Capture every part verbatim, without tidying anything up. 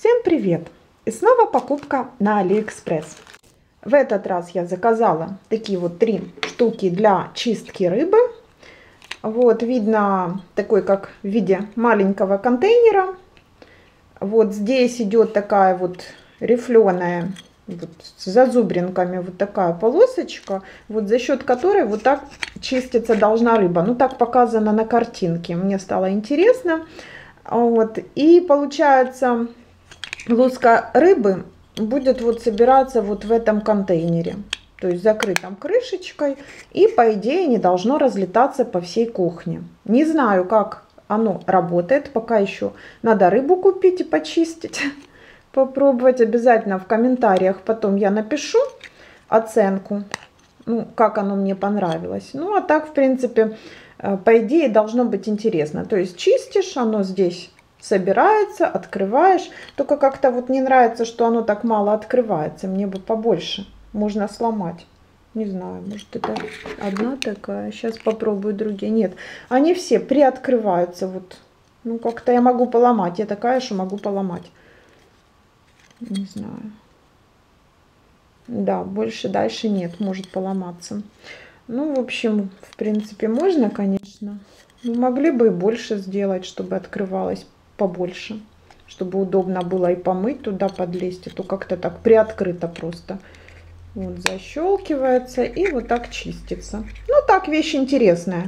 Всем привет! И снова покупка на Алиэкспресс. В этот раз я заказала такие вот три штуки для чистки рыбы. Вот видно такой, как в виде маленького контейнера. Вот здесь идет такая вот рифленая, вот, с зазубринками, вот такая полосочка, вот за счет которой вот так чиститься должна рыба. Ну так показано на картинке. Мне стало интересно. Вот. И получается, луска рыбы будет вот собираться вот в этом контейнере, то есть закрытом крышечкой, и по идее не должно разлетаться по всей кухне. Не знаю, как оно работает, пока еще надо рыбу купить и почистить, попробовать. Обязательно в комментариях потом я напишу оценку, ну, как оно мне понравилось. Ну а так, в принципе, по идее должно быть интересно. То есть чистишь, оно здесь собирается, открываешь. Только как-то вот не нравится, что оно так мало открывается. Мне бы побольше. Можно сломать. Не знаю, может это одна такая. Сейчас попробую другие. Нет, они все приоткрываются. Вот. Ну как-то я могу поломать. Я такая, что могу поломать. Не знаю. Да, больше дальше нет. Может поломаться. Ну, в общем, в принципе, можно, конечно. Но могли бы и больше сделать, чтобы открывалось побольше, чтобы удобно было и помыть, туда подлезть, а то как-то так приоткрыто просто. Вот защелкивается и вот так чистится. Ну так, вещь интересная.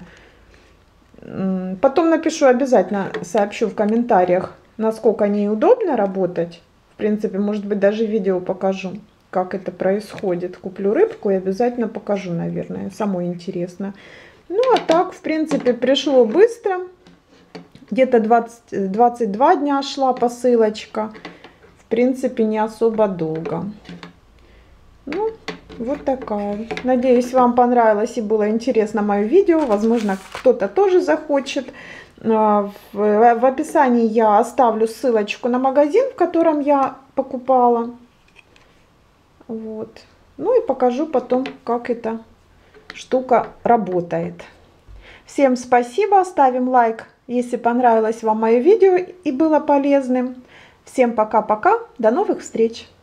Потом напишу, обязательно сообщу в комментариях, насколько ней удобно работать. В принципе, может быть, даже видео покажу, как это происходит. Куплю рыбку и обязательно покажу, наверное. Самое интересно. Ну а так, в принципе, пришло быстро. Где-то двадцать, двадцать два дня шла посылочка. В принципе, не особо долго. Ну, вот такая. Надеюсь, вам понравилось и было интересно мое видео. Возможно, кто-то тоже захочет. В, в описании я оставлю ссылочку на магазин, в котором я покупала. Вот. Ну и покажу потом, как эта штука работает. Всем спасибо. Ставим лайк, если понравилось вам мое видео и было полезным. Всем пока-пока. До новых встреч.